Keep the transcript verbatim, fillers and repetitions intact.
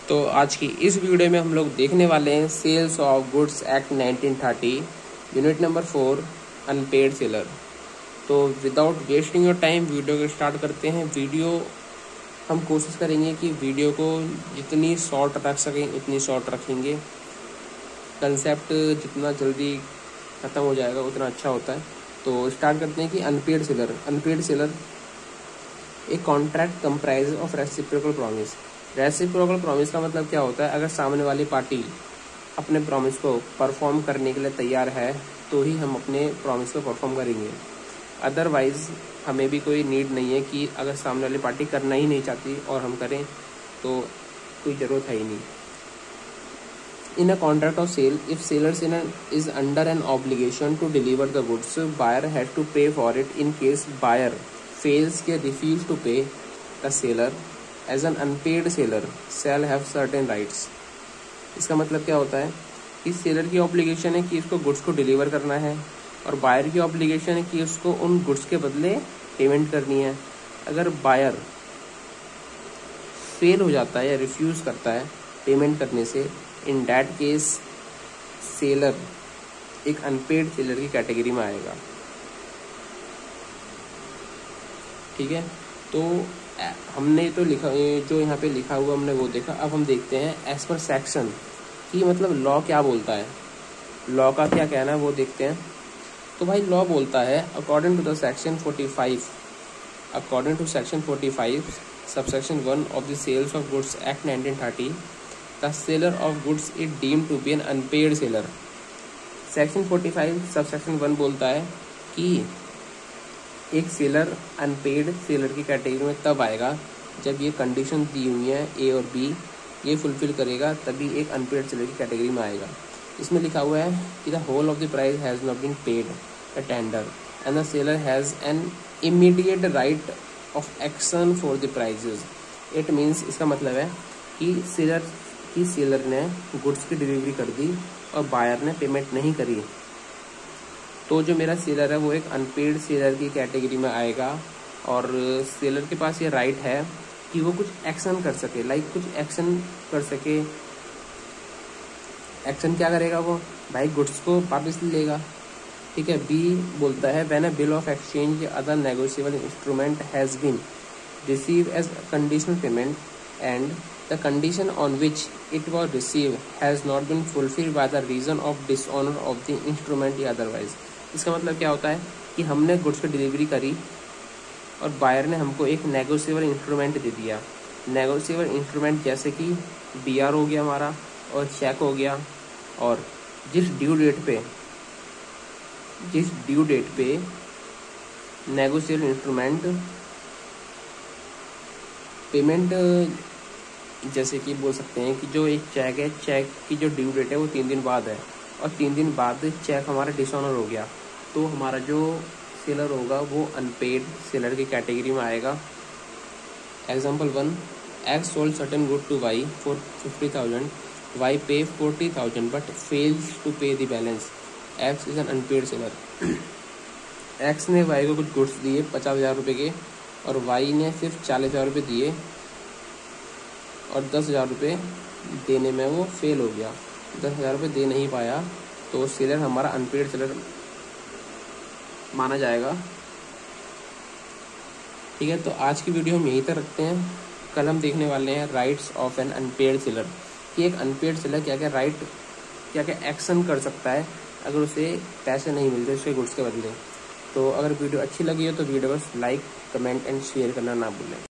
तो आज की इस वीडियो में हम लोग देखने वाले हैं sales of goods act nineteen thirty unit number four unpaid seller. तो without wasting your time video को स्टार्ट करते हैं। वीडियो हम कोशिश करेंगे कि वीडियो को जितनी शॉर्ट रख सकें उतनी शॉर्ट रखेंगे। कंसेप्ट जितना जल्दी ख़त्म हो जाएगा उतना अच्छा होता है। तो स्टार्ट करते हैं कि अनपेड सेलर अनपेड सेलर एक contract comprise of reciprocal promise. Reciprocal promise का मतलब क्या होता है? अगर सामने वाली पार्टी अपने प्रॉमिस को परफॉर्म करने के लिए तैयार है तो ही हम अपने प्रॉमिस को परफॉर्म करेंगे। अदरवाइज हमें भी कोई नीड नहीं है कि अगर सामने वाली पार्टी करना ही नहीं चाहती और हम करें तो कोई ज़रूरत है ही नहीं। In a contract of sale, if seller is under an obligation to deliver the goods, buyer has to pay for it. In case buyer fails or refuse to pay, the seller, as an unpaid seller, shall have certain rights. इसका मतलब क्या होता है कि seller की obligation है कि इसको गुड्स को डिलीवर करना है और बायर की ऑब्लिगेशन है कि उसको उन गुड्स के बदले पेमेंट करनी है। अगर बायर फेल हो जाता है या रिफ्यूज़ करता है पेमेंट करने से, इन डैट केस सेलर एक अनपेड सेलर की कैटेगरी में आएगा। ठीक है, तो हमने तो लिखा, जो यहाँ पे लिखा हुआ हमने वो देखा। अब हम देखते हैं एज पर सेक्शन कि मतलब लॉ क्या बोलता है, लॉ का क्या कहना है वो देखते हैं। तो भाई लॉ बोलता है according to the section forty five according to section forty five subsection one of the sales of goods act nineteen thirty, the seller of goods is deemed to be an unpaid seller। Section forty five subsection one बोलता है कि एक seller unpaid seller की category में तब आएगा जब ये कंडीशन दी हुई है ए और बी, ये फुलफिल करेगा तभी एक अनपेड सेलर की कैटेगरी में आएगा। इसमें लिखा हुआ है कि the whole of the price has not been paid a tender and the seller has an immediate right of action for the prices. It means, इसका मतलब है कि सेलर कि सेलर ने गुड्स की डिलीवरी कर दी और बायर ने पेमेंट नहीं करी तो जो मेरा सेलर है वो एक अनपेड सेलर की कैटेगरी में आएगा और सेलर के पास ये राइट है कि वो कुछ एक्शन कर सके, लाइक कुछ एक्शन कर सके। एक्शन क्या करेगा वो? भाई गुड्स को वापस लेगा। ठीक है, बी बोलता है when a bill of exchange other negotiable instrument has been receive as conditional payment and the condition on which it was received has not been fulfilled by the reason of dishonor of the instrument या otherwise। इसका मतलब क्या होता है कि हमने goods की delivery करी और बायर ने हमको एक नेगोशिएबल इंस्ट्रूमेंट दे दिया। नेगोशिएबल इंस्ट्रूमेंट जैसे कि बी आर हो गया हमारा और चेक हो गया, और जिस ड्यू डेट पे जिस ड्यू डेट पे नेगोशिएबल इंस्ट्रूमेंट पेमेंट, जैसे कि बोल सकते हैं कि जो एक चेक है, चेक की जो ड्यू डेट है वो तीन दिन बाद है और तीन दिन बाद चेक हमारा डिसऑनर हो गया तो हमारा जो सेलर होगा वो अनपेड सेलर की कैटेगरी में आएगा। Example one, X sold certain good to Y for fifty thousand, Y pay forty thousand but fails to pay the balance, X is an unpaid seller. X ने Y को कुछ goods दिए पचास हज़ार रुपये के और वाई ने सिर्फ चालीस हज़ार रुपये दिए और दस हज़ार रुपये देने में वो फेल हो गया, दस हज़ार रुपये दे नहीं पाया तो सेलर हमारा अनपेड सेलर माना जाएगा। ठीक है, तो आज की वीडियो हम यहीं तक रखते हैं। कल हम देखने वाले हैं rights of an unpaid seller कि एक अनपेड सेलर क्या क्या राइट क्या क्या एक्शन कर सकता है अगर उसे पैसे नहीं मिलते उसके गुड्स के बदले। तो अगर वीडियो अच्छी लगी हो तो वीडियो को लाइक, कमेंट एंड शेयर करना ना भूलें।